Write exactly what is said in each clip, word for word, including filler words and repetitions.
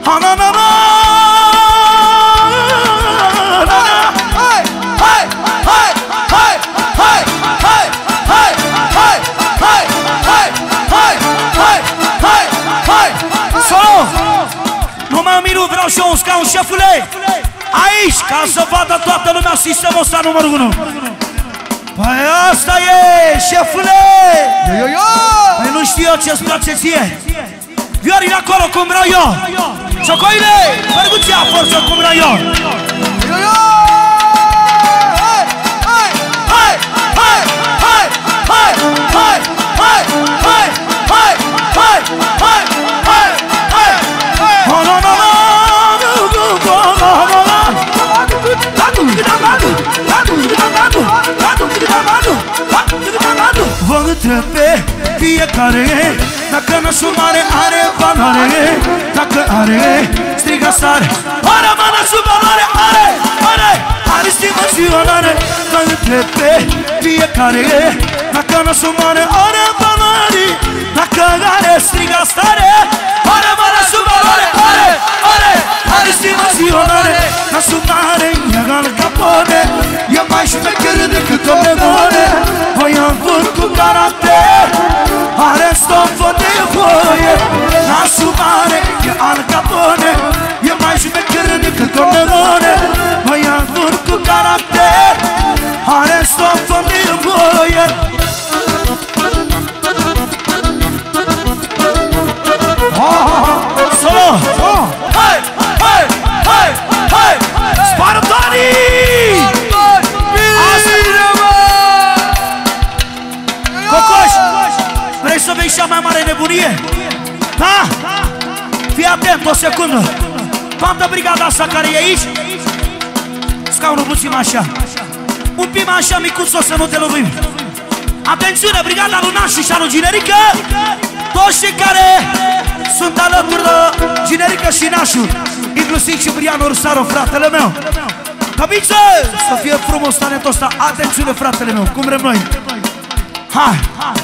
Ha na na na. Vreau și eu un scaun, șefule, aici, ca să vadă toată lumea sistemul ăsta numărul unu. Păi asta e, șefule. Păi nu știu eu ce-ți place ție. Viorile acolo cum vreau eu. Ciocoile, percuția forță cum vreau eu. Hai, hai, hai, hai, hai, hai, hai, hai, hai, hai, hai, hai, hai, hai. Vă întrebe fiecare dacă nașul mare are valoare. Dacă are, striga stare. Are mă nașul valoare, are, are, are stimă și onoare. Vă întrebe fiecare dacă nașul mare are valoare. Dacă are, striga stare. Are mă nașul valoare, are, are, are stimă și onoare. Nașul mare e al Capone, e mai șmecher decât o memoare. Voi am vânt cu caracter, are stofă de voie. Nașul mare e al Capone, e mai șmecher decât o memoare. Voi am vânt cu caracter, are stofă de voie. Solo! Hai! Hai! Hai! Hai! Spartanii! Cocoș! Vrei să vezi cea mai mare nebunie? Ha? Fii atent o secundă. Toată brigada asta care e aici, scaunul puțin așa, un pic mai așa micuț, o să nu te lovim. Atențiune, brigada lui Nașu și a lui Ginerică, toți cei care sunt alături de Ginerică și Nașu, inclusiv Ciprian Ursaru, fratele meu. Căbiță! Să fie frumos talentul ăsta. Atențiune, fratele meu, cum vrem noi. Hai!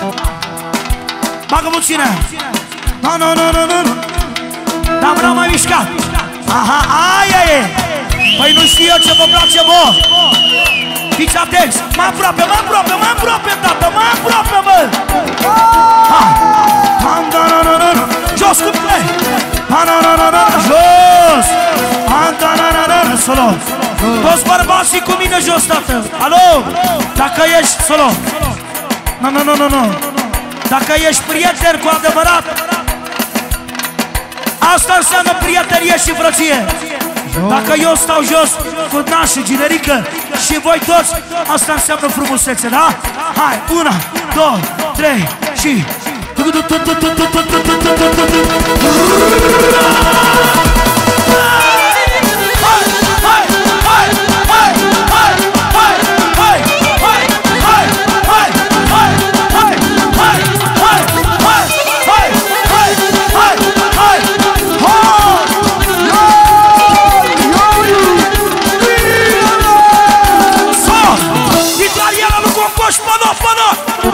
Bagă puține! Nu, nu, nu, nu, nu. Dar vreau mai mișcat. Aha, aia e! Păi nu știu eu ce vă place, bă! Fiți atenți! Mai aproape, mai aproape, mai aproape, tată, mai aproape, bă! Hai! Jos cu play! Jos! Solo! Toți bărbații cu mine jos, tată! Alo! Dacă ești solo! Nu, nu, nu, nu, nu! Dacă ești prieten cu adevărat, asta înseamnă prietenie și frăție! Dacă eu stau jos cu Nașu, Ginerică și voi toți, asta înseamnă frumusețe, da? Hai, una, două, trei și... Pano, pano!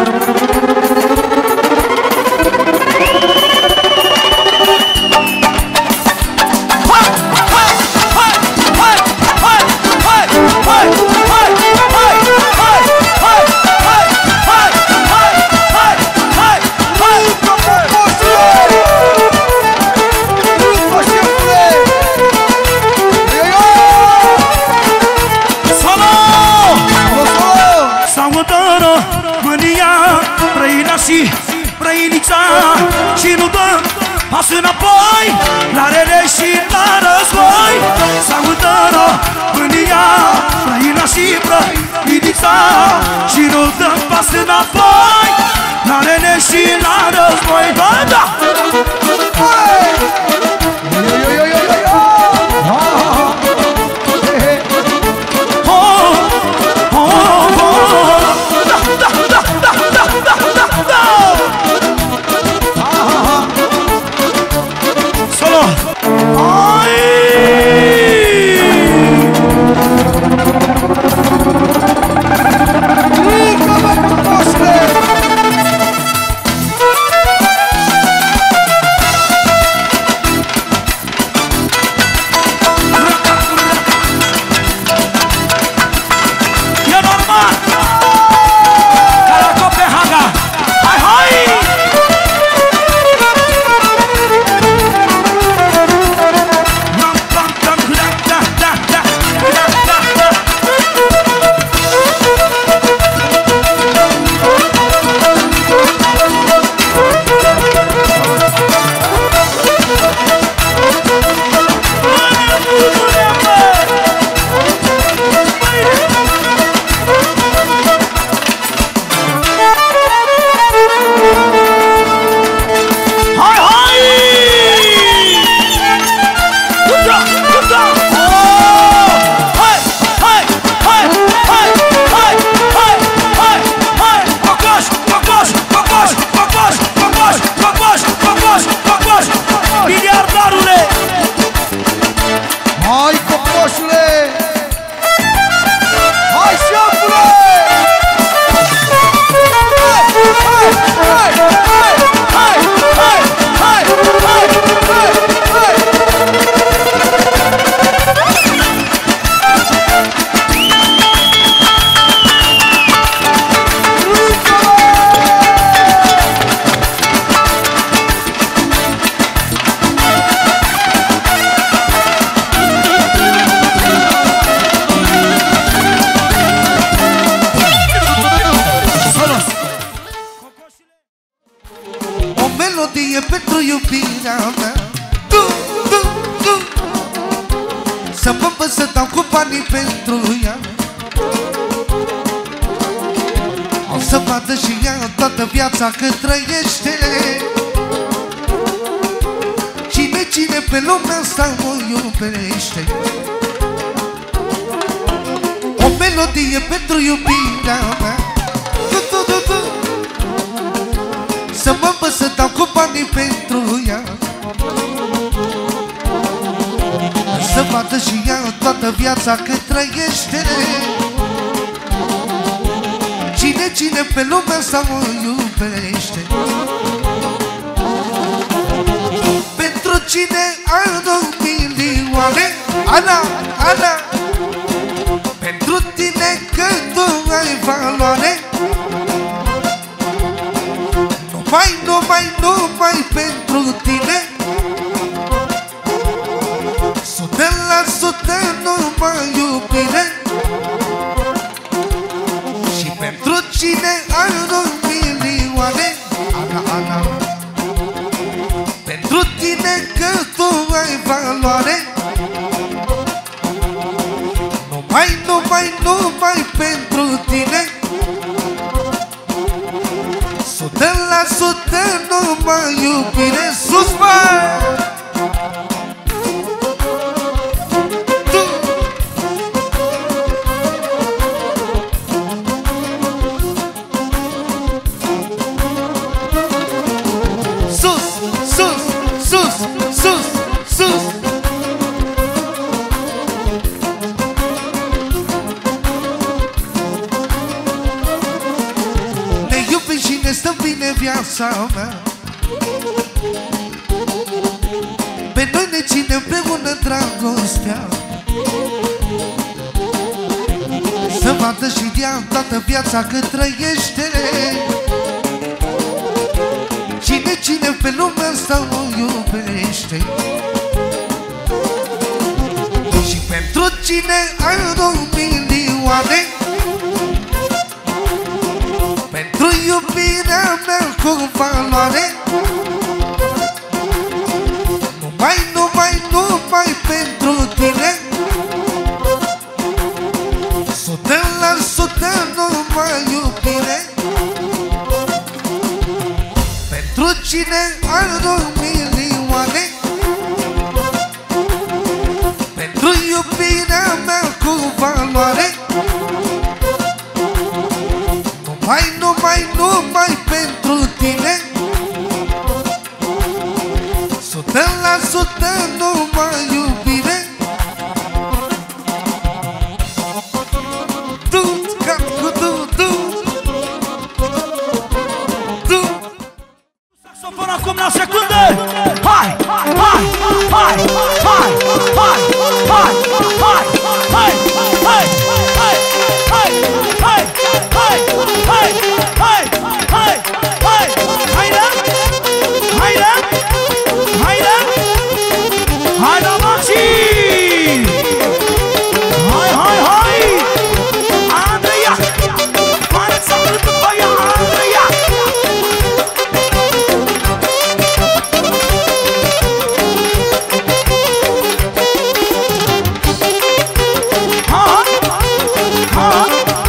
Și Brăinița și nu dăm pas înapoi la rele și la război. Salută-ră mânia, Brăina și Brăinița și nu dăm pas înapoi la rele și la război. Da, da! melodie pentru iubirea mea. Tu, tu, tu. Să mă învăț să dau cu banii pentru ea. O să vadă și ea toată viața cât trăiește. Cine, cine pe lumea asta mă iubește. O melodie pentru iubirea mea. Tu, tu, tu, tu. Să mă învăț să dau cu banii pentru ea. Să vadă și ea toată viața cât trăiește. Cine, cine pe lumea asta mă iubește. Pentru cine are milioane, Ana, Ana. Pentru tine că tu ai valoare. Numai, numai, numai pentru tine. Sută la sută numai iubire. Și pentru cine are milioane, Ana, Ana. Pentru tine că tu ai valoare. Numai, numai, numai pentru tine. Sută la sută numai iubire. Sus, băi! Viața mea. Pe noi ne ține împreună dragostea. Să vadă și ea toată viața cât trăiește. Cine, cine pe lumea asta mă iubește. Și pentru cine ai milioane. Pentru iubirea mea cu valoare. Numai, numai, numai pentru tine. Sută la sută numai iubire. Pentru cine are milioane. Pentru iubirea mea cu valoare. Numai, numai, numai pentru tine. Sută la sută numai iubire. Tu, cap cu tu, tu. Tu. Saxofon acum la secunde. Hai, hai, hai, hai, hai, hai, hai, hai, hai, hai, hai, hai, hai, hai, hai, hai, hai, hai, haide, haide, haide, haide, Maxi! Hai, hai, hai! Andreea! Fareți să plângă pe ea, Andreea! Ha, ha, ha!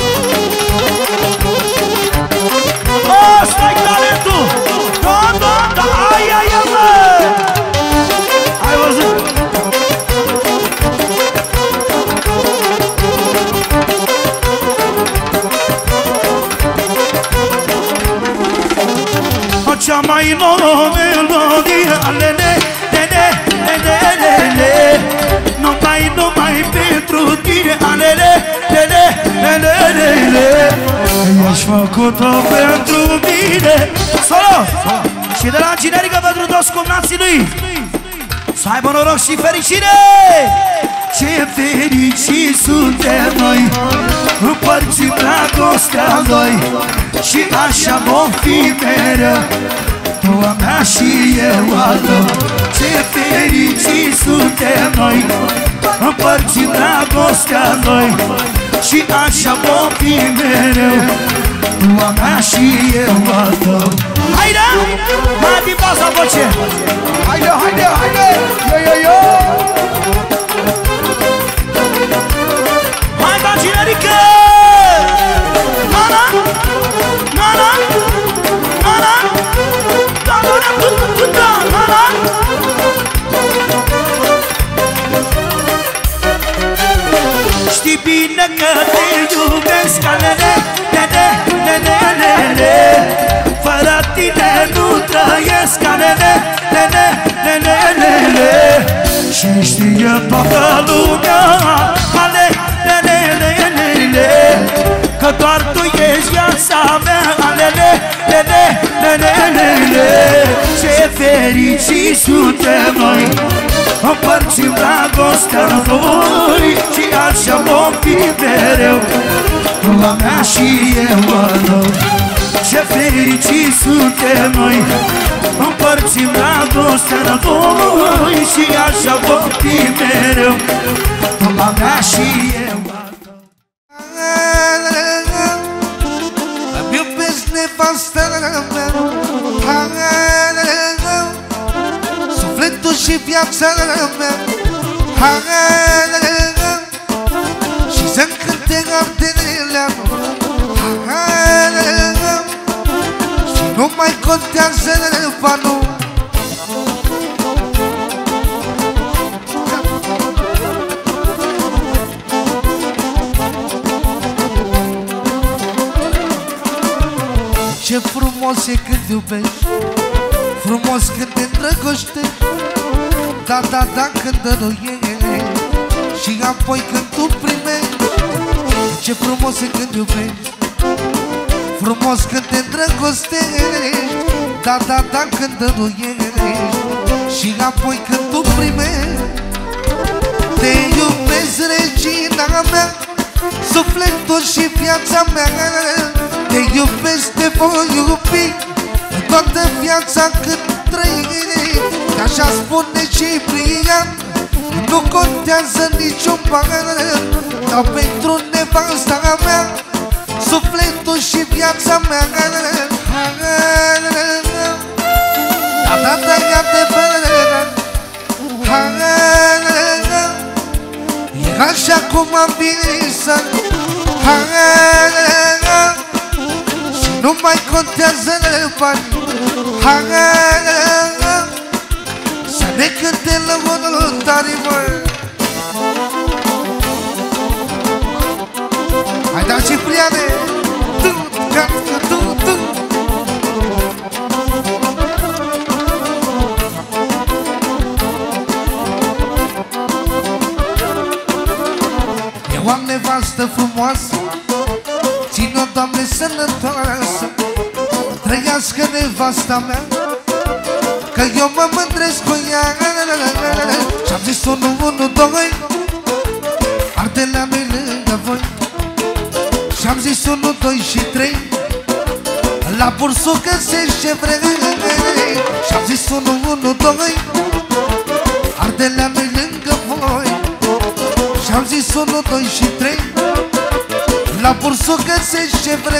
Ăsta-i talentul! Da, da, da! Ai, ai, ai, mă! Ai văzut? O cea mai nouă melodie, alele, lele, lele, lele. Numai, numai pentru tine, alele, lele, lele, lele. Ești făcut-o pentru mine. Solo! Și de la generică pentru toți cumnații lui. Să aibă noroc și fericire. Ce fericiți suntem noi, împărțim dragostea noi. Și așa vom fi mereu, tu a mea și eu a tău. Ce fericiți suntem noi, împărțim dragostea noi. Și așa vom fi mereu, tu a mea și eu a tău. Haide! Mai din baza voce. Haide, haide, haide. Yo, yo, yo. Hai, da, generică. Nana, nana, nana, da, da, da, da, da, nana. Știi bine că te iubesc, alele, lele, lele, lele. Fără tine nu trăiesc, alele, lele, lele, lele. Și știe toată lumea, ale, lele, lele, lele. Că doar tu ești viața mea, alele, lele, lele, lele. Ce fericiți suntem noi, împărțim dragostea noi și așa vom fi mereu, la mea și eu alău. Ce fericiți suntem noi, împărțim dragostea noi și așa vom fi mereu, la mea și eu alău. Îmi iubesc nevastă mea, sufletul și viața mea, și să-mi cânte ardenele, și nu mai contează banul. Ce frumos e când iubești, frumos când te îndrăgostești, da, da, da, când dăruiești și apoi când tu primești. Ce frumos e când iubești, frumos când te îndrăgostești, da, da, da, când dăruiești și apoi când tu primești. Te iubesc, regina mea, sufletul și viața mea. Te iubesc, te voi iubi toată viața cât trăi. Așa spune Ciprian, nu contează niciun ban, dar pentru nevasta mea, sufletul și viața mea. Da, da, da, ia te vedem. E așa cum am visat, și nu mai contează bani. Să ne cânte lăunul tare, mă. Hai da, Cipriane, tu, tu, tu, tu. Eu am nevastă frumoasă, țin-o, Doamne, sănătoasă. Trăiască nevasta mea, că eu mă mândresc cu ea. Și-am zis unu, unu, doi, Ardelea mea lângă voi. Și-am zis unu, doi și trei, la bursul găsești ce vrei. Și-am zis unu, unu, doi, Ardelea mea lângă voi. Și-am zis unu, doi și trei, la bursul găsești ce vrei.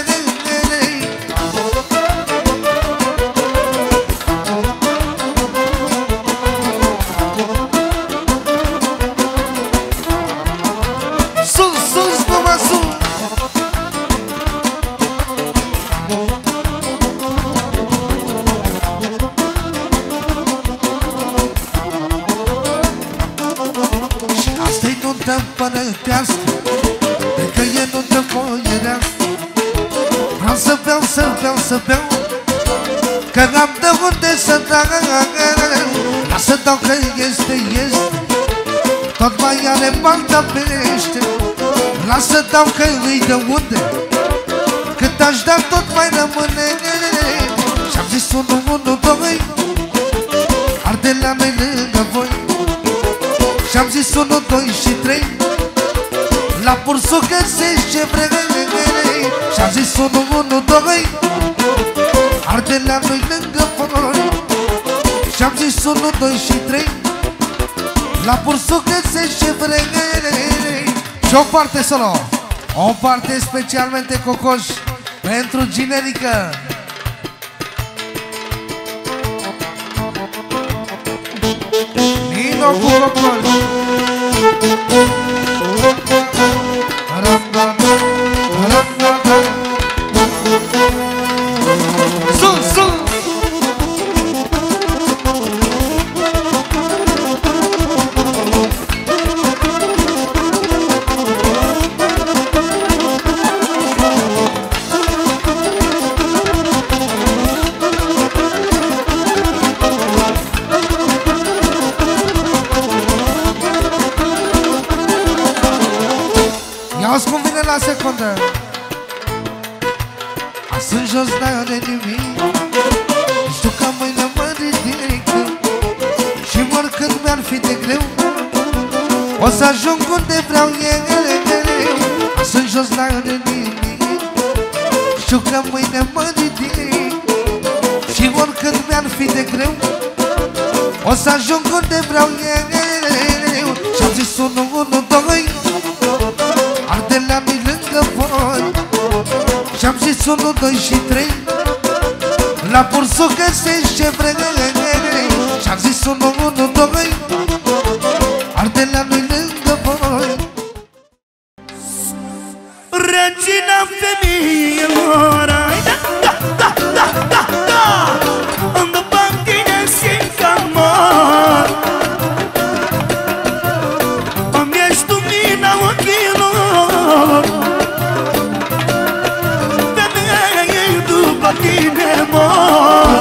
Părătească, că e nu-ntă voierească. Vreau să beau, să beau, să beau, că am de unde să dau. Lasă dau că este, este, tot mai are balta pește. Lasă dau că îi de unde, cât aș da tot mai rămâne. Și-am zis unu, unu, doi, Ardelea mea lângă voi. Și-am zis unu, doi și trei, la bursul găsești ce vrei. Și-am zis unu, unu, doi, Ardelea noi lângă voi. Și-am zis unu, doi și trei, la bursul găsești ce vrei. Și o parte solo, o parte specialmente cocoș pentru Ginerică. iau cu cocon. Sunt, sunt. Ia-ți cum vine la secundă. Azi sunt jos, n-are nimic. Știu că mâine mă ridic și oricând mi-ar fi de greu o să ajung unde vreau eu. Azi sunt jos, n-are nimic. Știu că mâine mă ridic și oricând mi-ar fi de greu o să ajung unde vreau eu. Și-am zis unu, unu, doi, Ardeleanii lângă voi. Și-am zis unu, doi și trei, la Bursu găsești ce vrei. Și-am zis unu, unu, doi, Ardeleanii lângă voi. Regina femeilor, ai da, da, da, da, da, da. După tine simt că mor. Îmi ești lumina ochilor. Femeie, după tine mor.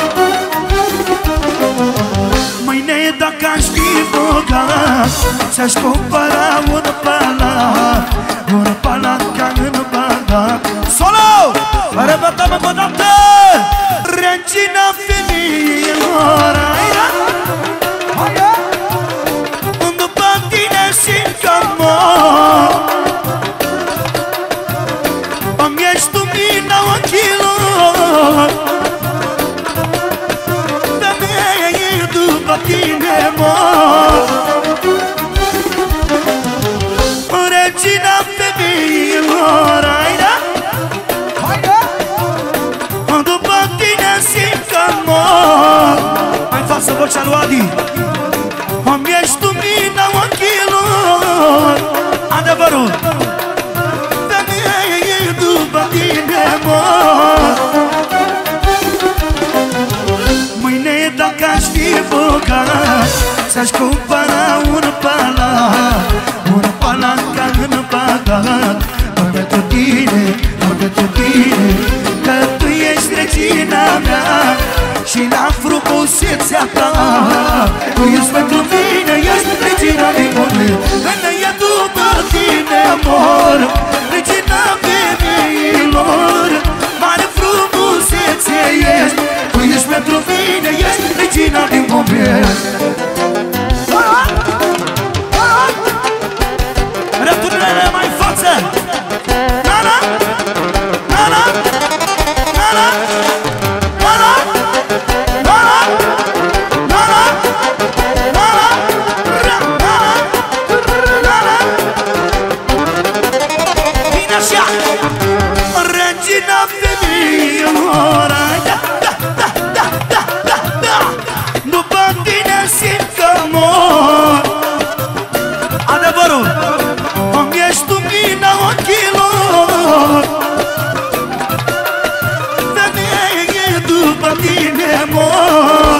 Mâine dacă aș fi bogat, ți-aș cumpăra un palat, un palat ca în Bagdad. Solo! Repetăm încă o dată! Regina femeilor, ai da? După tine simt că mor. Îmi ești lumina ochilor. Femeie, după tine mor. Regina femeilor, ai da? După tine simt că mor. Hai în față vocea lui Adi. Îmi ești lumina ochilor. Adevărul. Femeie, după tine mor. Mâine dacă aș fi bogat, ți-aș cumpăra un palat, un palat ca în Bagdad. Doar pentru tine, doar pentru tine, că tu ești regina mea și la frumusețea ta. Tu ești pentru mine, ești regina din moment. Femeie, după tine mor. Regina femeilor, mare frumusețe ești. Tu ești pentru mine, ești regina din moment. Returne-le mai în față. Na-na, na-na, na-na, na-na, na-na, na-na, na-na, na-na. Vine așa. Regina femeilor, da, da, da, da, da, da, da. După tine simt că mor. Adevărul. Îmi ești lumina ochilor. Femeie, după tine mor.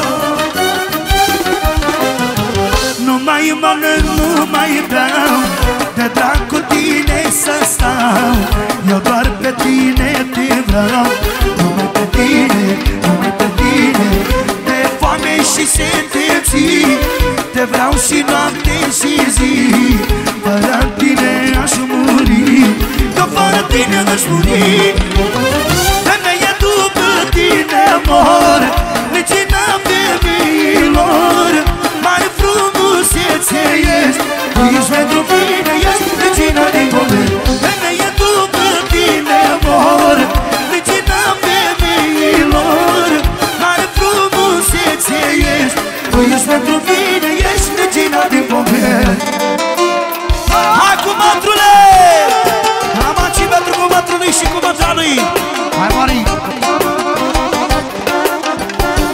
Nu mai mănânc, nu mai beau, de drag cu tine să stau. Eu doar pe tine te vreau. Numai pe tine, numai pe tine. De foame și senteții te vreau și noapte și zi. Fără tine aș muri, că fără tine aș muri. Femeie, după tine mor. Regina femeilor, mare frumusețe ești. Tu ești pentru mine, ești regina din moment. Femeie, după tine mor. Regina femeilor, mare frumusețe ești. Tu ești pentru mine, ești regina din moment. Hai cu mătrule! La maci pentru cu mătrului și cu mătrului. Hai, Mari!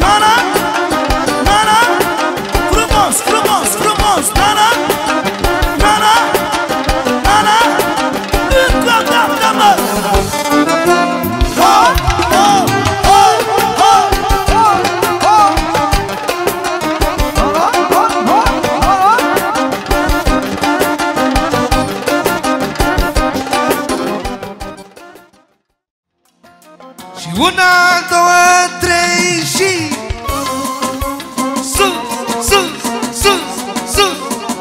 Una, două, trei și sus, sus, sus, sus.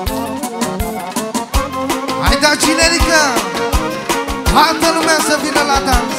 Hai da, cinerică, toată lumea să vină la dans.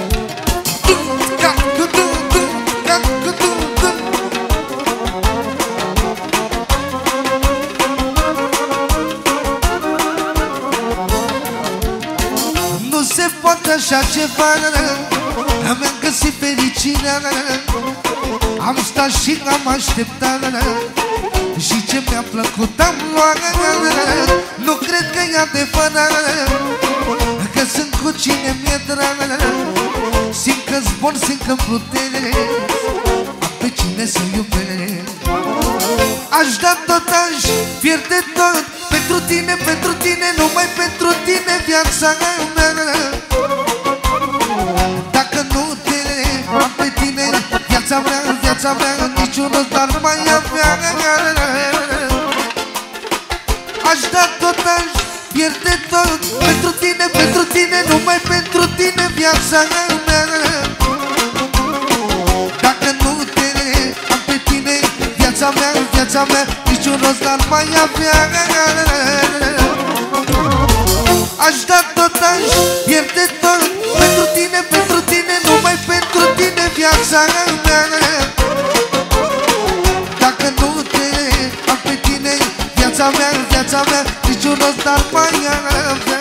Nu se poate așa ceva, mi-am găsit fericirea. Am stat și am așteptat și ce mi-a plăcut am luat. Nu cred că e adevărat că sunt cu cine mi-e drag. Simt că zbor, simt că plutesc, am pe cine să iubesc. Aș da tot, aș pierde tot pentru tine, pentru tine, numai pentru tine viața mea. Dacă nu te am pe tine, viața mea, viața mea, niciun rost n-ar mai avea. Aș da tot, aș pierde tot pentru tine, pentru tine, numai pentru tine viața mea. Dacă nu te am pe tine, viața mea, viața mea, niciun rost n-ar mai avea. Aș da tot, aș pierde tot pentru tine, pentru tine, numai pentru tine viața mea. Dacă nu te am pe tine, viața mea, viața mea, niciun rost n-ar mai avea.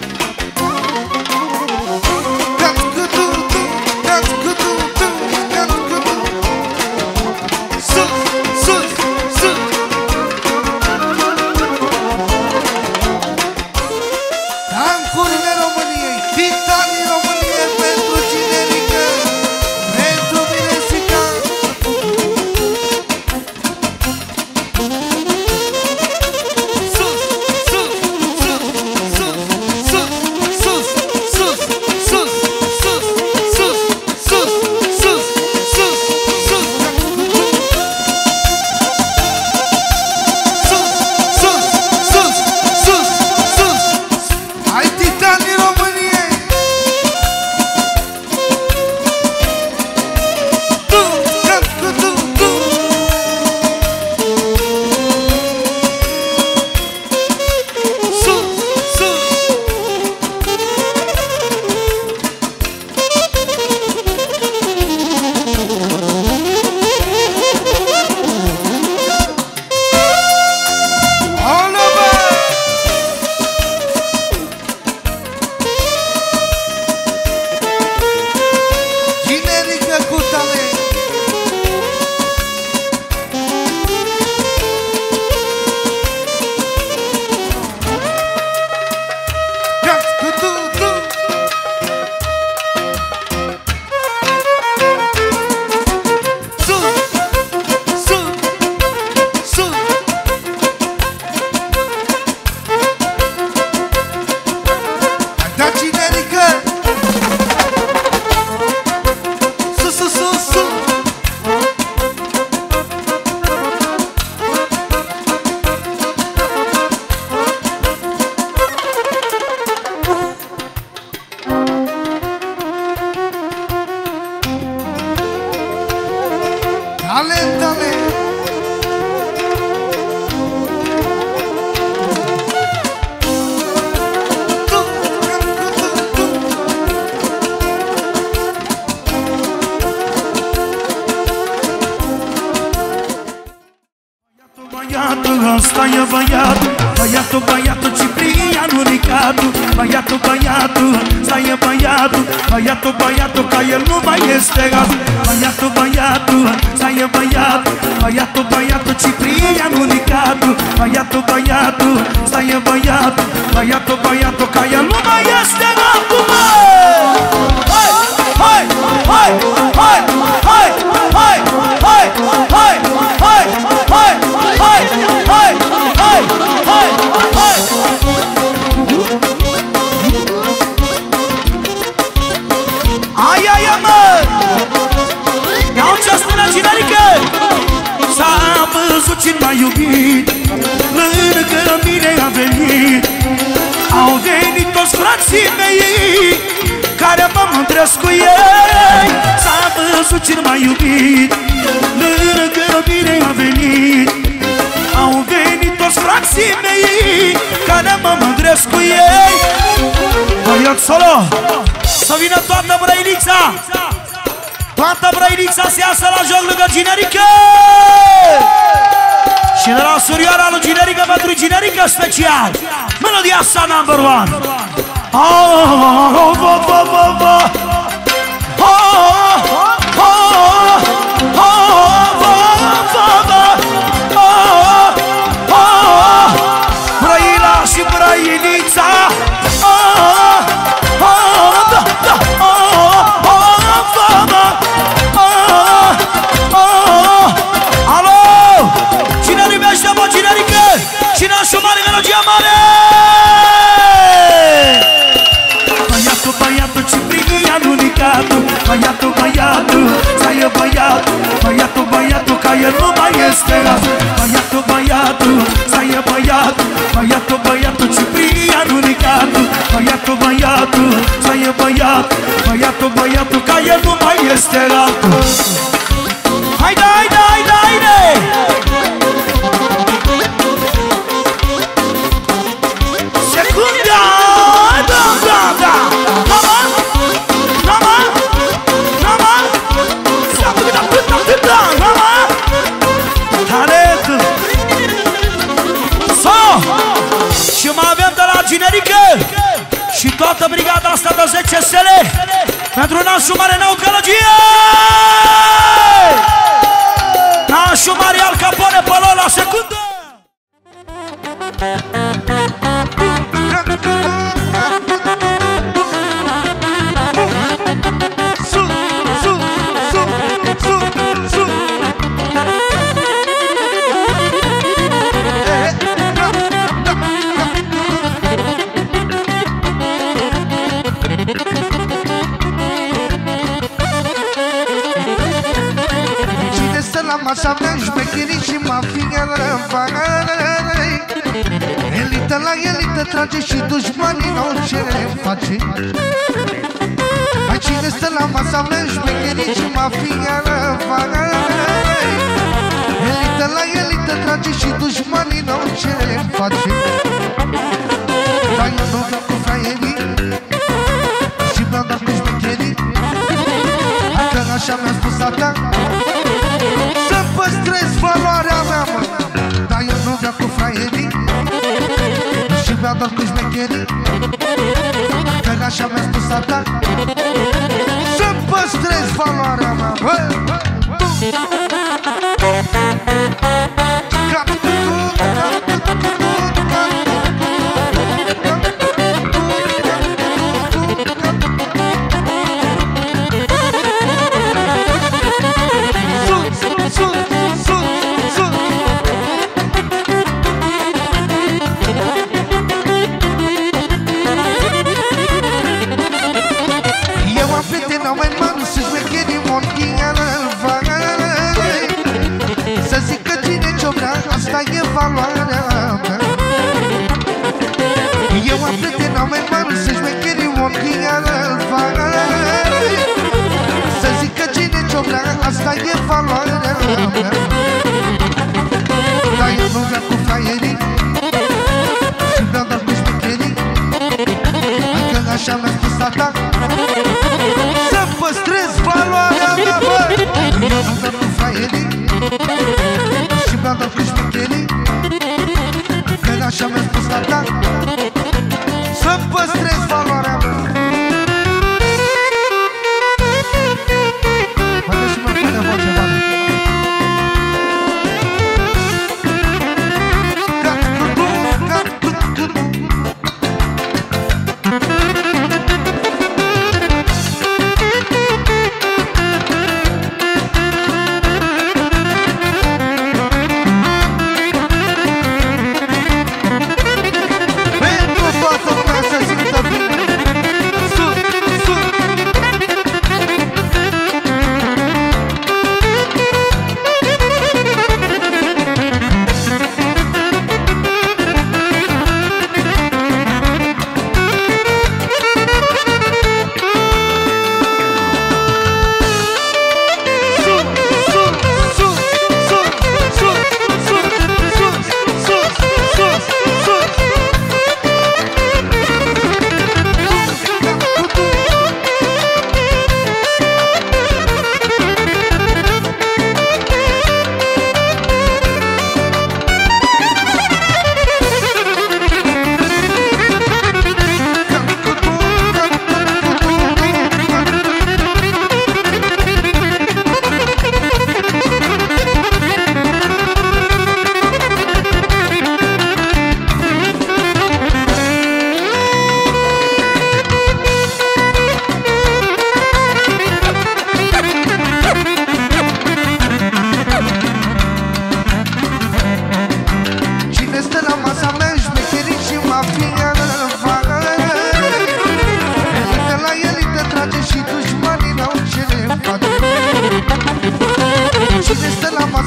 Ăsta e băiatul, băiatul, băiatul Ciprianu Ricadu. Băiatul, băiatul, ăsta e băiatul, băiatul, băiatul, ca el nu mai este gaz. Băiatul, băiatul, ăsta e băiatul, băiatul, băiatul Ciprianu Ricadu. Băiatul, băiatul, ăsta e băiatul, băiatul, băiatul, ca el nu mai este gaz. Hai, hai, hai, hai, hai, hai, hai, hai, hai, hai, hai, hai, hai, hai, hai. Ai, ai, ai, mă! Iau ce spune cinerică! S-a văzut cine m-a iubit, lângă mine a venit. Au venit toți frații mei, că care mă mândresc cu ei. S-a văzut cel mai iubit, lângă mine a venit. Au venit toți frații mei, care mă mândresc cu ei. Băiat solo, să vină toată Brăilița, toată Brăilița să iasă la joc lângă Ginerică. Și de la surioara lui Ginerică pentru Ginerică special, melodia sa number one. Oh, oh, oh, oh, oh, oh, oh. Oh, oh, oh, oh, oh. Brăila și Brăilița. Oh, oh, da, da. Oh, oh, oh, oh. Alo, cine libește, bă, Ginerică? Cine așa mare melodia mare? Băiatul, băiatul, Ciprian unicatul. Băiatul, băiatul, să-i băiatul. Băiatul, băiatul, ca el nu mai este. Băiatul, băiatul, să-i băiatul. Băiatul, băiatul, Ciprian unicatul. Băiatul, băiatul, să-i băiatul. Băiatul, băiatul, ca el nu mai este altul. Haide, haide, haide, haide! Secunda! Da, da, da! Mama! Mama! Mama! Să-mi da, da, da, da! Mama! Talent! So! Și mai avem de la Ginerică și toată brigada asta de zece stele pentru nașul mare nou Călăgie! Nașul mare Al Capone pe Lola, secundă! Masa mea șmecherii și mafia rămfai. Elită la elită trage și dușmanii n-au ce face. Mai cine stă la masa mea șmecherii și mafia rămfai. Elită la elită trage și dușmanii n-au ce face. Dar eu nu vreau cu fraierii și vreau doar cu șmecherii. Hai că așa mi-a spus tata, să-mi păstrez valoarea mea, mă. Dar eu nu vreau cu fraierii și vreau doar cu șmecherii. Că așa mi-a spus tata, să-mi păstrez valoarea mea, mă. Să zic că cine ce-o vrea, asta e valoarea mea. Eu am prieten, am mai mari, să-și mecherii ochii alfa. Să zic că cine ce-o vrea, asta e valoarea mea. Dar eu nu vreau cu fraierii și vreau doar cu șmecherii. Încă așa mi-a spus tata, să-mi păstrez valoarea mea, bă. Eu nu vreau cu fraierii și vreau doar cu șmecherii. Că așa mi-a spus tata, să-mi păstrez valoarea mea. Mai dă și mă pune voce, mare.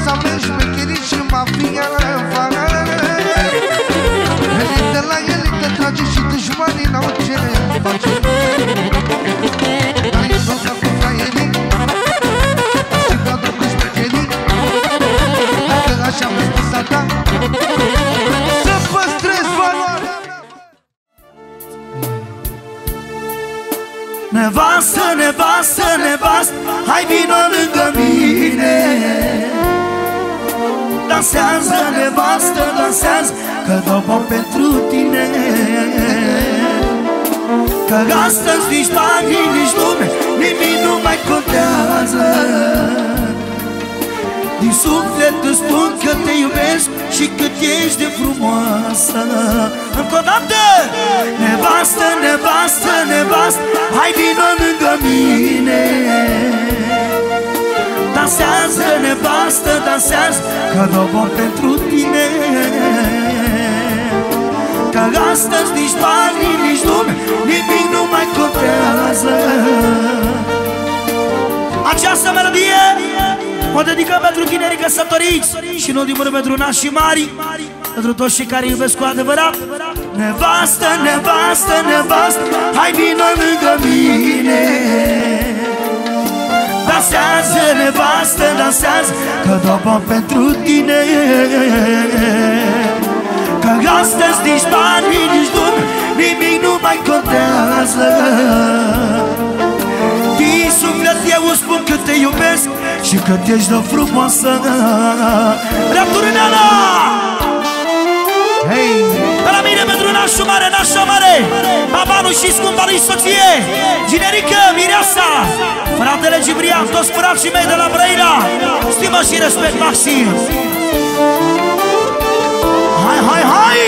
viața mea șmecherii și mafia. Elită la elită trage și dușmanii n-au ce face. Dar eu nu-mi cu fraierii și cadru cu șmecherii. Dacă așa mi-a spus a ta, să păstrez valoarea. Nevastă, nevastă, nevastă, hai vino lângă mine. Dansează, nevastă, dansează, că dau bani pentru tine. Că astăzi nici bani, nici lume, nimic nu mai contează. Din suflet îți spun că te iubesc și cât ești de frumoasă. Încă o dată! Nevastă, nevastă, nevastă, hai vino lângă mine. Dansează, nevastă, dansează, că dau bani pentru tine. Că astăzi nici bani, nici lume, nimic nu mai contează. Această melodie o dedicăm pentru tinerii căsătoriți și nu din mână pentru nașii mari, pentru toți cei care iubesc cu adevărat. Nevastă, nevastă, nevastă, hai vino lângă mine. Dansează, nevastă, dansează, că dau bani pentru tine. Că astăzi nici bani, nici lume, nimic nu mai contează. Din suflet eu îți spun că te iubesc și că ești de frumoasă. Reapturâneala! Hei! De la mine pentru nașul mare, nașa mare, babanul și scumpa lui soție, Ginerică, Mireasa, fratele Gibrian, toți frații mei de la Brăila, stimă și respect maxim. Hai, hai, hai!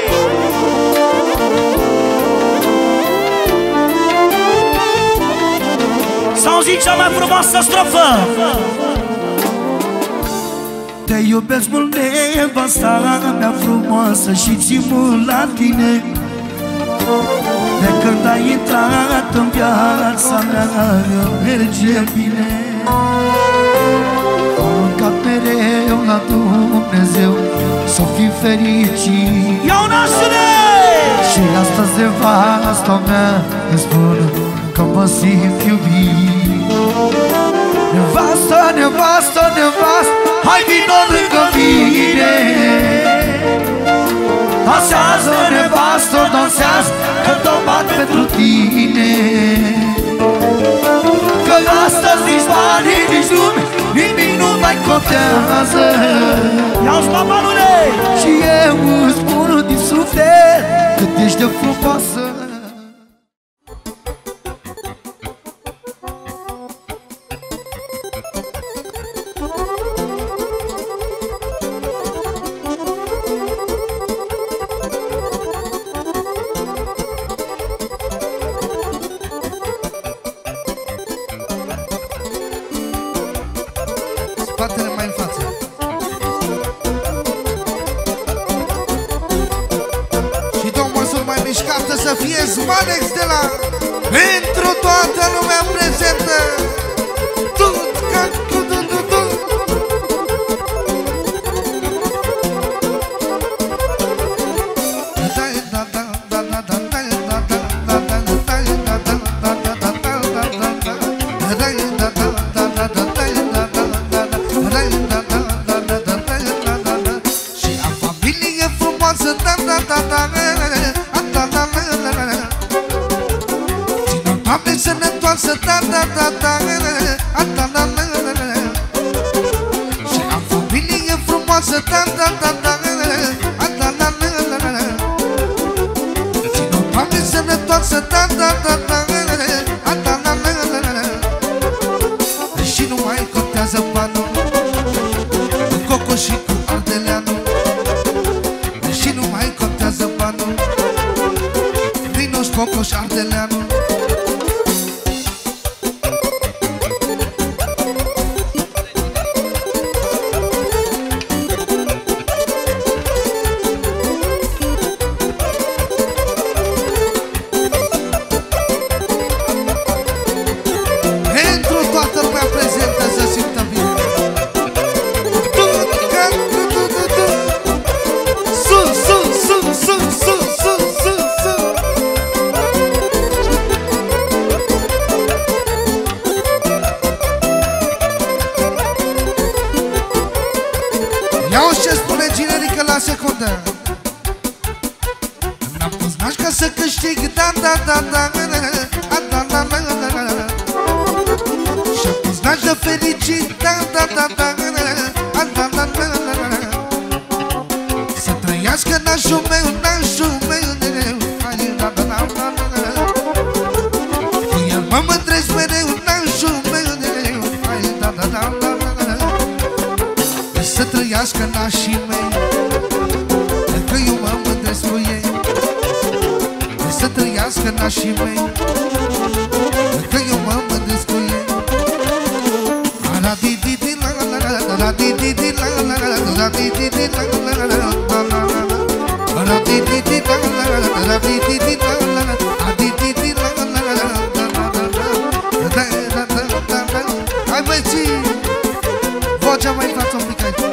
S-a auzit cea mai frumoasă strofă. Te iubesc mult, nevasta mea frumoasă, și țin mult la tine. De când ai intrat în viața mea, merge bine. Am rugat mereu la Dumnezeu să fii fericit. Iau nașule! Și astăzi nevasta mea îmi spun că mă simt iubit. Nevastă, nevastă, nevastă, hai vino lângă mine. Dansează, nevastă, dansează, că dau bani pentru tine. Că astăzi nici bani, nici lume, nimic nu mai contează. Ia-ți babanule! Și eu îți spun din suflet cât ești de frumoasă. Spatele mai în față. Și două măsuri mai mișcate să fie Zmanex de la pentru toată lumea prezentă. Și am familie frumoasă, da, da, da, da, da, da, da, da. Ține-o, Doamne, sănătoasă, da, da, da, da, da, da, da. Și nu mai contează banul cu Coco și cu Ardeleanu. Și nu mai contează banul Vinoș, Coco și Ardeleanu. Pentru toată lumea prezentă să simtă bine. Ia-o ce spune generică la secundă. N-am pus naș ca să câștig, da, da, da, da, da, da, da, da, da. Și-am pus naș de fericit, da, da, da, da, da, da, da, da. Să trăiască nașul meu, nașul meu, da, da, da, da, da. Cu el mă mândresc mereu, nașul meu, da, da, da, da. Să trăiască nașii mei, că eu mă mândresc cu ei. Să trăiască nașii mei, că eu mă mândresc cu ei. Ra-di-di-di la-la-la, ra-di-di-di la-la-la, ra-di-di-di la-la-la, ra-di-di-di la-la-la, ra-di-di-di la-la-la, ra-di-di-di la-la-la. Hai băieții, vocea mai față un pic aici.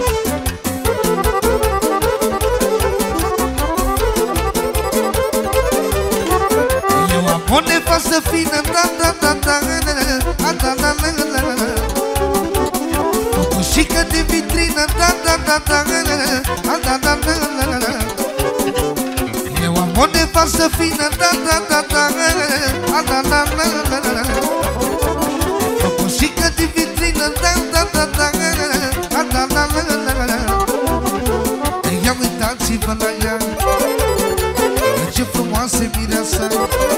Eu am o nevastă fină, da, da, da, da, da, da, da, da. O cușică de vitrină, da, da, da, da, da, da, da, da. Eu am o nevastă fină, da, da, da, da, da, da, da, da. O cușică de vitrină, da, da, da, da, da, da, da, da. Ia uitați-vă la ea, ce frumoasă e mireasa.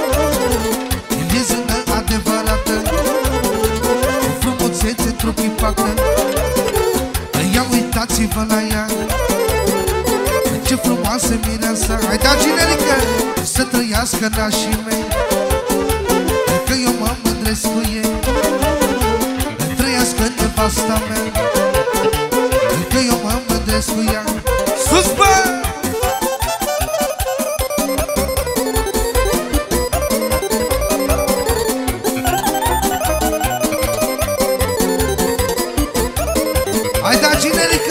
E zână adevărată, cu frumusețe trupipată. Ia uitați-vă la ea, ce frumoasă e mireasa. Hai da generică, să trăiască nașii mei, că eu mă mândresc cu ei. Trăiască nevasta mea, că eu mă mândresc cu ea. Sus, bă! Hai da generică!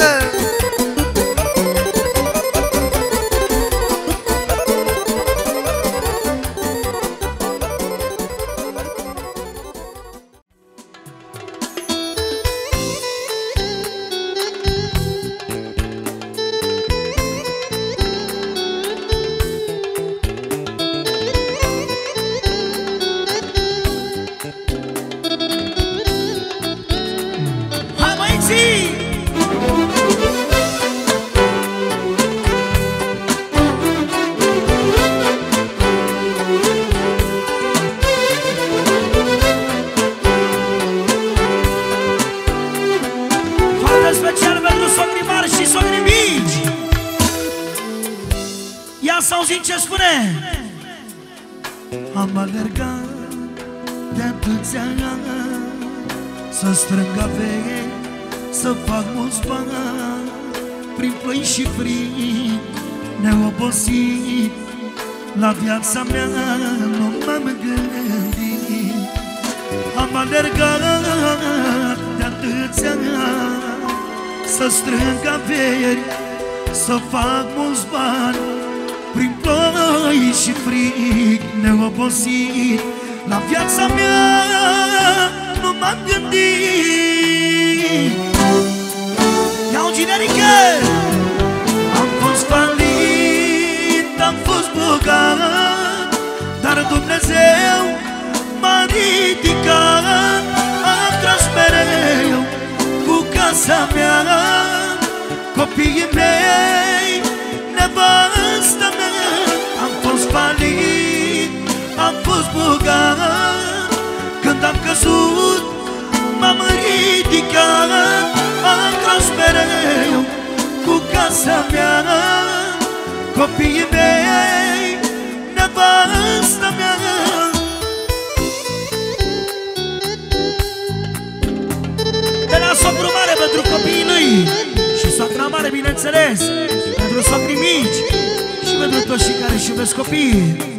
Să auzim ce spune. Am alergat de atâția ani, să strâng averi, să fac mulți bani. Prin ploi și frig, neobosit, la viața mea nu m-am gândit. Am alergat de atâția ani, să strâng averi, să fac mulți bani. Prin ploi și frig neobosit, la viața mea nu m-am gândit. Ia-o generică! Am fost falit, am fost bogat, dar Dumnezeu m-a ridicat. Am tras mereu cu casa mea, copiii mei, nevastă mea. Am fost falit, am fost bogat, când am căzut m-am ridicat. Am tras mereu cu casa mea, copiii mei, nevastă mea. De la socru mare pentru copiii lui și soacra mare, bineînțeles, pentru socrii mici și pentru toți cei care își iubesc copiii.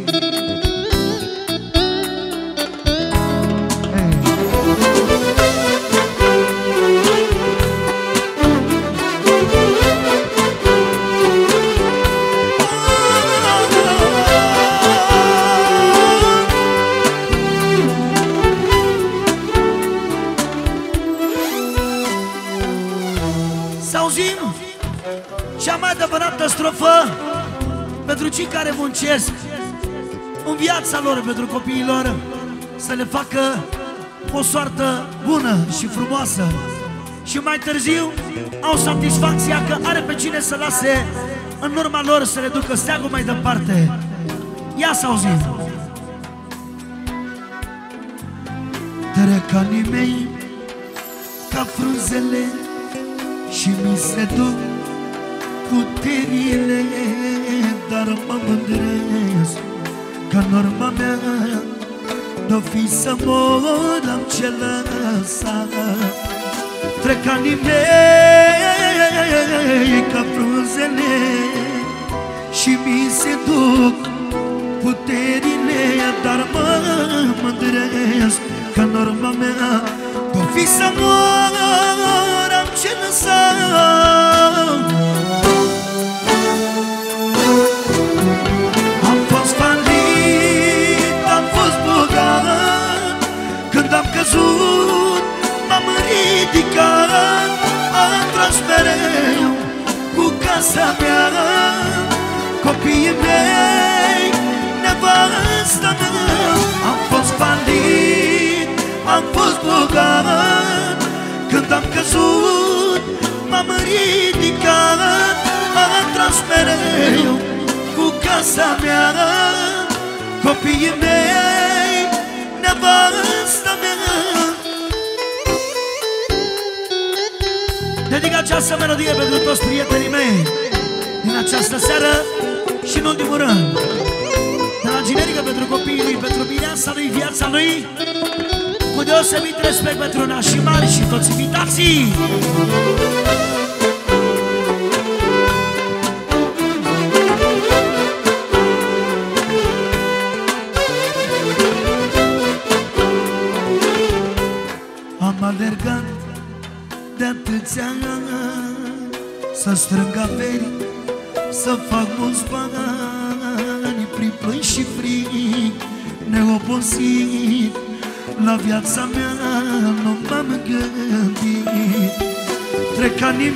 Să auzim Cea mai adevărată strofă pentru cei care muncesc în viața lor, pentru copiii lor, să le facă o soartă bună și frumoasă. Și mai târziu au satisfacția că are pe cine să lase în urma lor, să le ducă steagul mai departe. Ia să auzim. Trec anii mei ca frunzele și mi se duc puterile, dar mă mândresc că în urma mea n-o fi să mor, am ce lăsa. Trec anii mei ca frunzele și mi se duc puterile, dar mă mândresc că în urma mea n-o fi să mor, am ce lăsa. Am fost falit, am fost bogat, când am căzut m-am ridicat, am tras mereu cu casa mea, copiii mei, nevasta mea. Am fost falit, am fost bogat, când am căzut m-am ridicat, am tras mereu cu casa mea, copiii mei, nevasta mea. Dedic această melodie pentru toți prietenii mei din această seară și în ultimul rând de la generică pentru copiii lui, pentru viața lui, viața lui, cu deosebit respect pentru nașii mari și toți invitații. Am alergat de atâția ani să strâng averi, să fac mulți bani, prin plâns și frig, neobosit. La viața mea nu m-am gândit. Trec anii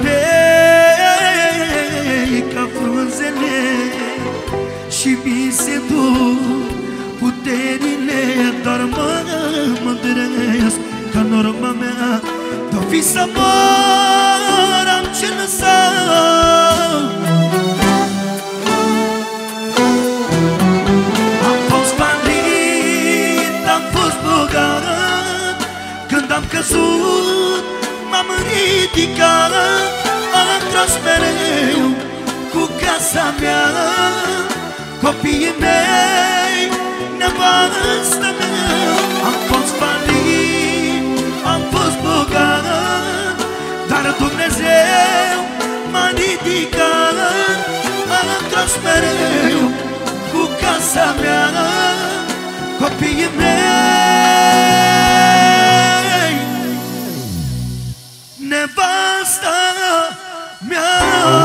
mei ca frunzele și mi se duc puterile, dar mă mândresc că în urma mea n-o fi să mor, am ce lăsa. Am fost bandit, am fost bogat, când am căzut m-am ridicat, am tras mereu cu casa mea, copiii mei, nevasta mea. Am fost bandit, am fost bogat, dar Dumnezeu m-a ridicat, am tras mereu cu casa mea, copiii mei, nevasta mea.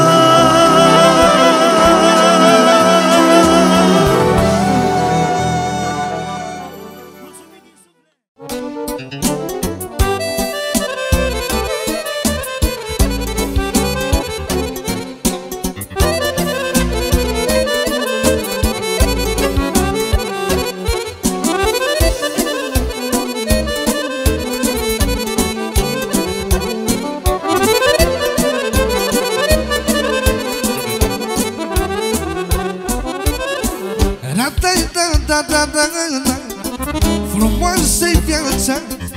Frumoasă-i viața,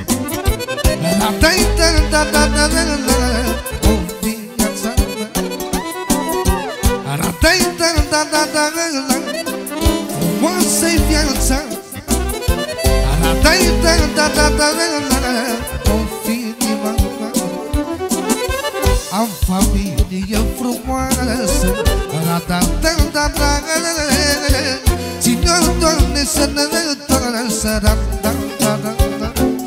da-i da-da-da-da-da-da, o viața, da-i da-da-da-da-da, frumoasă-i viața, da-i da-da-da-da-da, o inima. Am familie frumoasă, da-da-da-da-da, ține-o, Doamne, sănătoasă, da-da-da-da.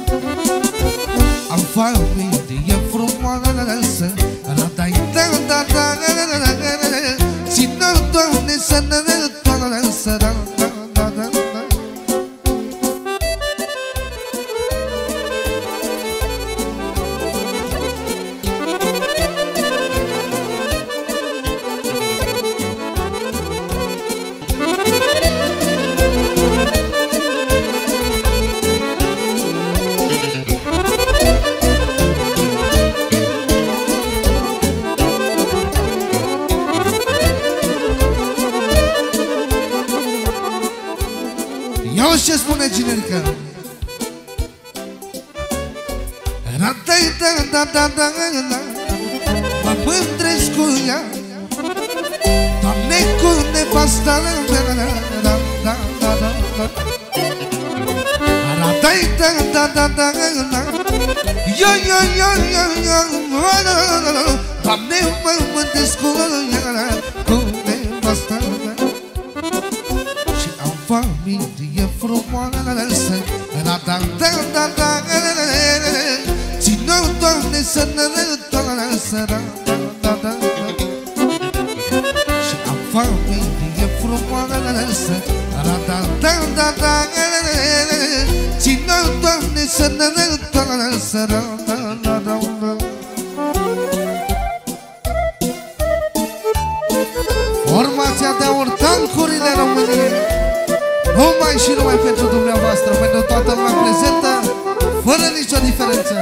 Am familie frumoasă, da-da-da-da-da, ține-o, Doamne, sănătoasă, da-da-da-da. Auzi ce spune generică. Mă mândresc cu ea, Doamne, cu nevasta. Yo, yo, yo, yo, yo, Doamne, mă mândresc cu ea, cu nevasta. Și am familie frumoasă, ține-o, Doamne, sănătoasă. Și am familie frumoasă, ține-o, Doamne, sănătoasă. Formația de aur, tancurile României, numai și numai pentru dumneavoastră, pentru toată lumea prezentă, fără nicio diferență.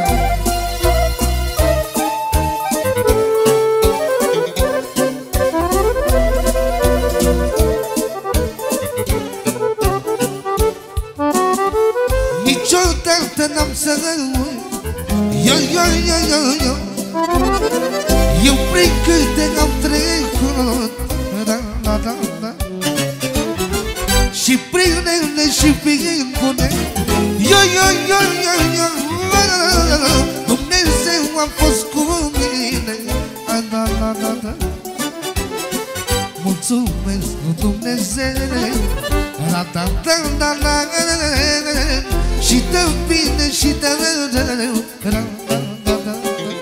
Niciodată n-am să uit, yo, yo, yo, yo, yo, eu prin câte am trecut, da, da, da, da. Și prin ele și prin bune, yo, yo, yo, yo, yo, Dumnezeu a fost cu mine, da, da, da, da. Mulțumesc lui Dumnezeu, da, da, da, da, da, și dă bine și dă rău, da, da, da, da.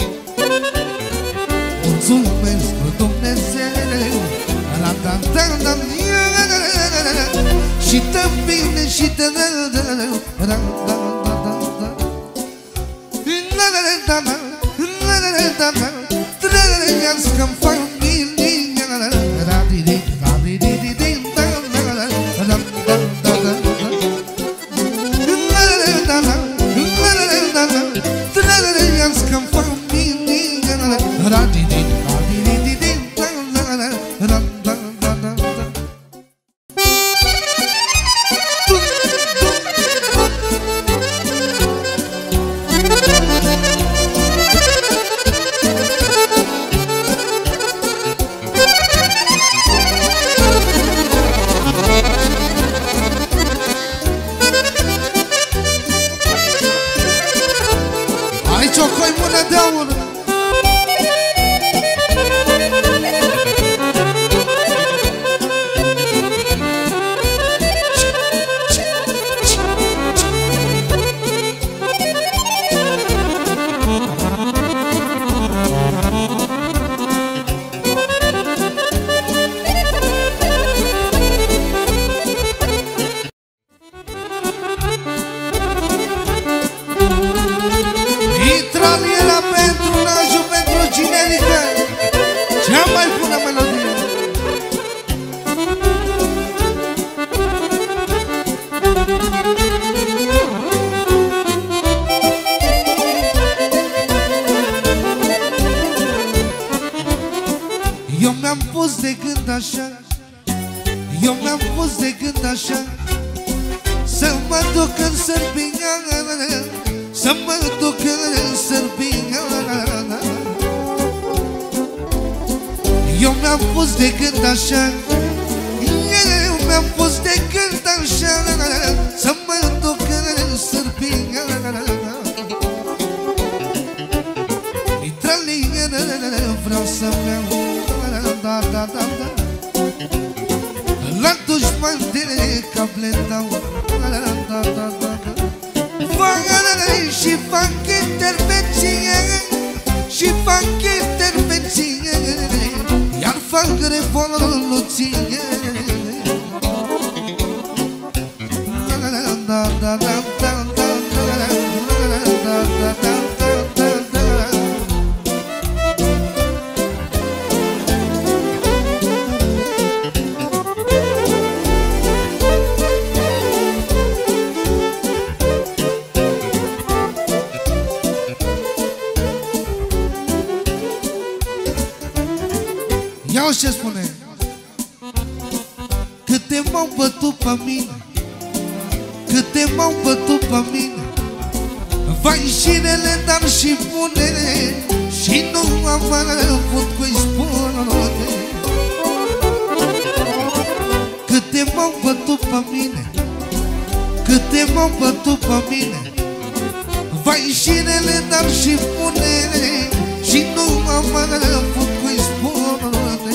Mulțumesc lui Dumnezeu, da, da, da, da, și dă bine și dă rău, da, da, da, da, da. Trăiască-mi familia, trăiască-mi aici o coimună de aur. Itraliera pentru Naju, pentru generică, cea mai bună melodie. Eu mi-am pus de gând așa, eu mi-am pus de gând așa, să mă duc în Serbia, să mă duc în Serbia. Eu mi-am pus de gând așa, eu mi-am pus de gând așa, să mă duc în Serbia. Italiană vreau să beau, da, da, da, da, la dușman de cable dau, da, da, da, da. Și fac intervenție, și fac intervenție, iar fac revoluție. Da, da, da, da, da, da, da, da, da. Ia-uși ce spune. Câte m-au bătut pe mine, Câte m-au bătut pe mine, vai și rele, dar și bune, și nu am avut cui spune. Câte m-au bătut pe mine, câte m-au bătut pe mine, vai și rele, dar și bune, și nu am avut cui spune.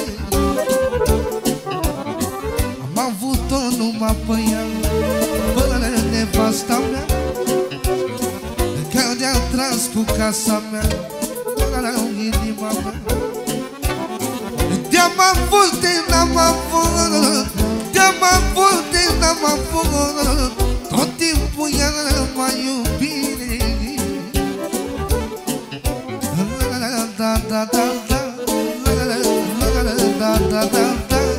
Am avut-o numai pe ea, până nevasta mea, care a tras cu casa mea, până la inima mea. De-am avut, de n-am avut, de-am avut, de n-am avut, tot timpul ea m-a iubit. Da, da, da, da, da, da, da, da.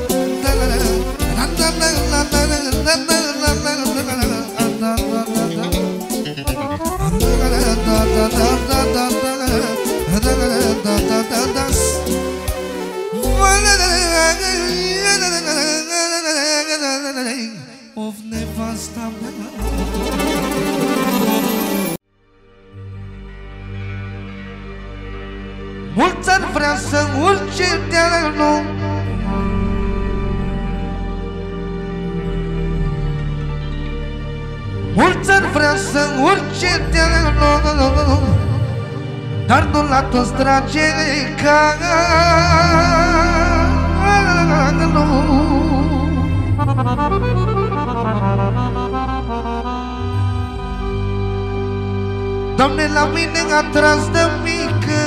Of nevasta mea. Mulți ar vrea să urce de-a nu, mulți ar vrea să urce de-a nu, dar nu la toți dragi ca nu. Doamne, la mine a tras de mică,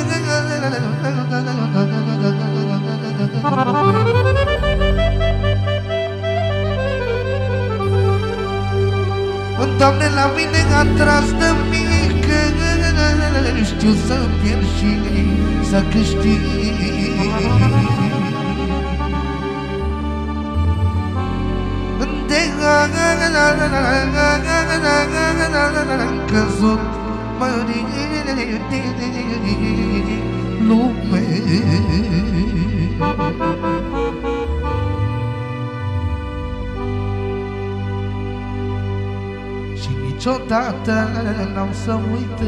Doamne, la mine a tras de mică, știu să pierd și să câștig. De-am căzut mării lume, și niciodată n-am să uit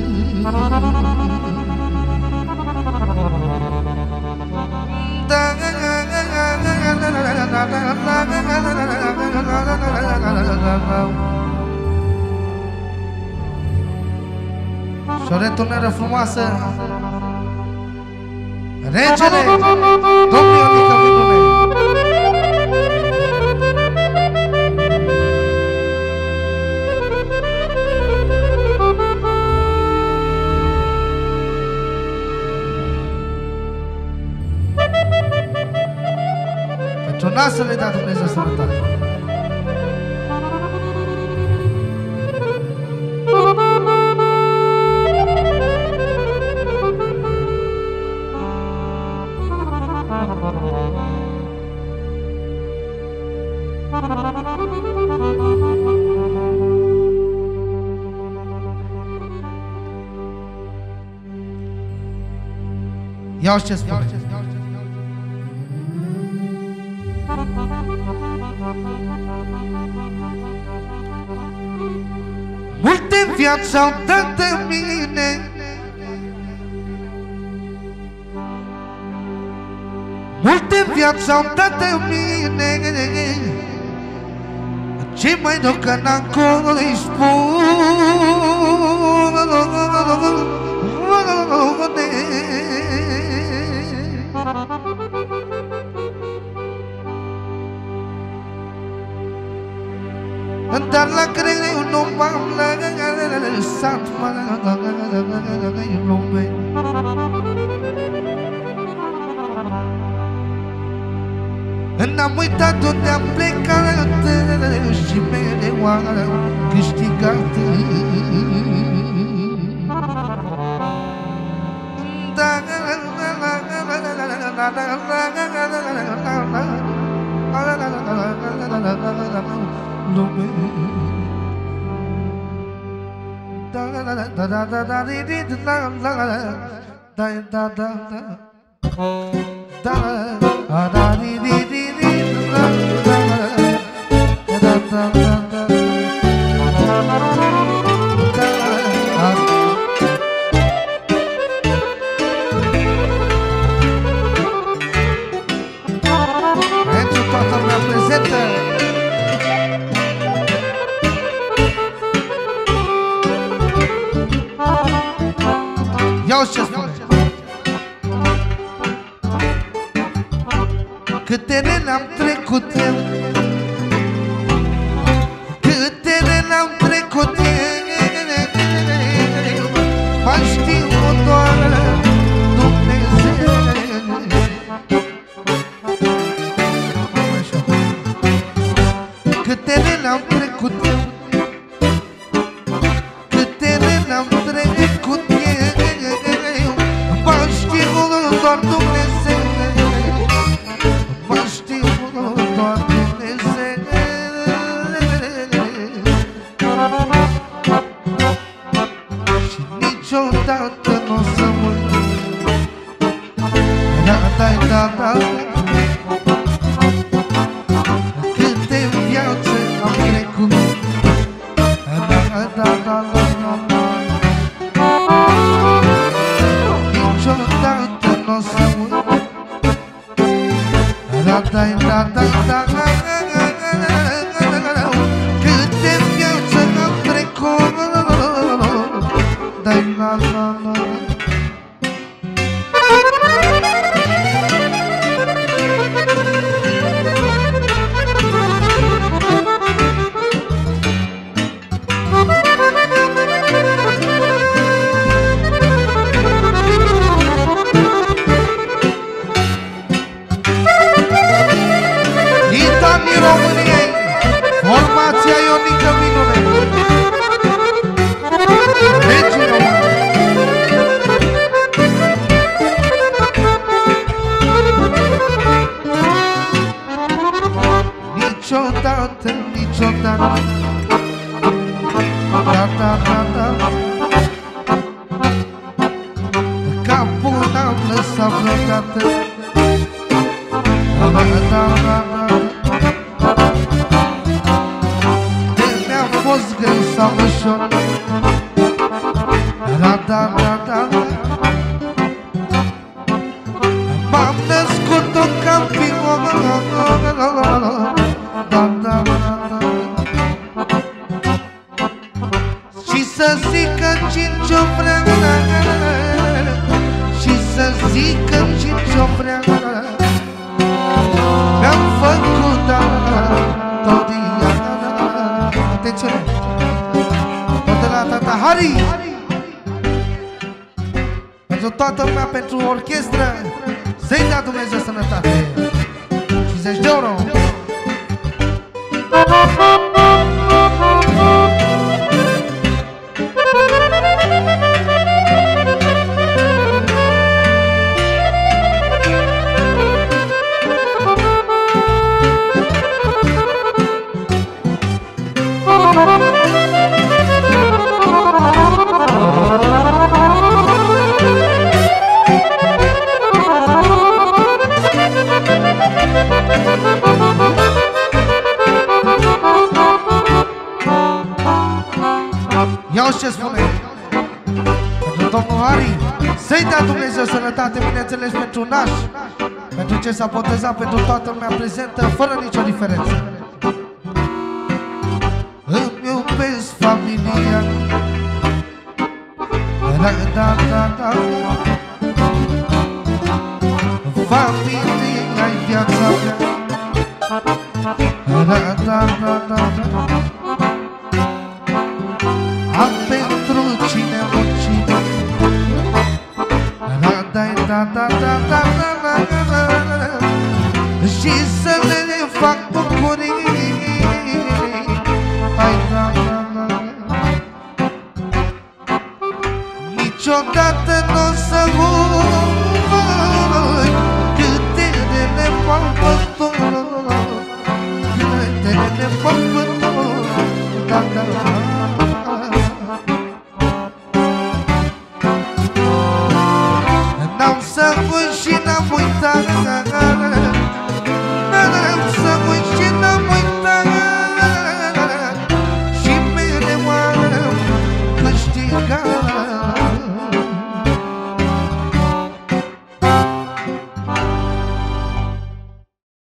și o returnare frumoasă, regele, domnul Ionică Minune. Pentru nas să le dea Dumnezeu sănătate. Ia-o ce spune. Multe viața au dat de mine, multe viața au dat de mine, ce mai rău că n-am cum-i spune. Dar la greu nu m-am lăsat în lume. N-am uitat unde am plecat și mereu am câștigat. Lume. Da da da da da da da da da da da da da da Ia-uzi ce spune. Câte rele am trecut eu, câte rele am trecut eu, mă știu doar Dumnezeu. Câte rele am trecut eu, câte rele am trecut eu, mă știu doar Dumnezeu. Mă știu doar Dumnezeu. Și niciodată n-o să uit. Da, da, da, da. Câte viațe am trecut. Da, da, da, da, da. Niciodată n-o să uit. Da, da, da, da, da. Câte viațe am trecut. Da, da, da, da. Formația Ionica Minune. Regii Români. Niciodată, niciodată. Da, da, da, da. Capul n-am lăsat vreodată. Da, da, da, da. Fost greu sau ușor. Da, da, da, da. M-am născut un campion. Da, da, da, da. Și să zică cine-o vrea, și să zică cine-o vrea. Mi-am făcut datoria. Atențiune! Tot de la tata Hari! Pentru toată lumea, pentru orchestră, să-i dea Dumnezeu sănătate! cincizeci de euro! Ia-uși ce spune pentru domnul Hari. Să-i dea Dumnezeu sănătate, bineînțeles pentru naș, pentru ce s-a botezat, pentru toată lumea prezentă, fără nicio diferență. Îmi iubesc familia. Da, da, da, da. Familia-i viața mea. Da, da, da, da, da. Am pentru cine muncine. Da, da, da, da, da, da, da, da, da. Și să le fac bucurii.